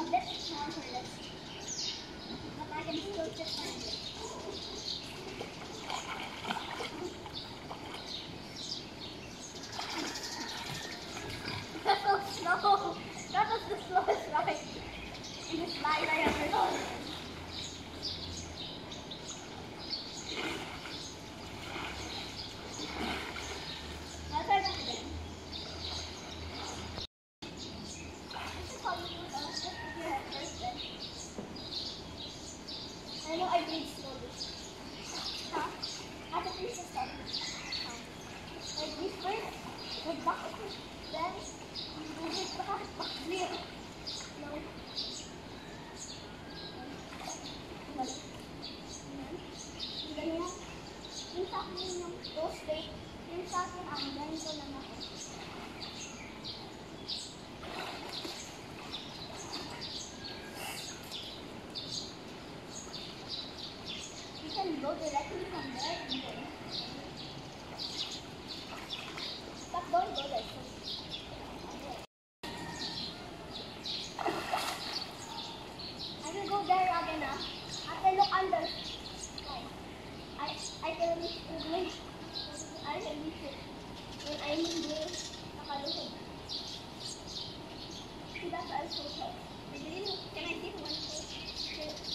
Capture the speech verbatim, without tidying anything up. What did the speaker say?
let's ignore her. Let's. But I can still sit find it. That's so slow. That was the slowest ride in this ride I ever done. I'll try that again. This is how you do that. Just put your head first then. I know I breathe slowly. Huh? I have to please just start. Like this first, like back, then move it back, back clear. No. Balik. Ganyan. Ganyan. Yung sa akin yung go straight. Yung sa akin ang ganito lang ako. You can go directly from there and go. Stop going, go there. I will go there again now. I can look under. I I can reach the bridge. I can reach it. When I'm in there, nakaluhod. See, that's also help. Can I see one first?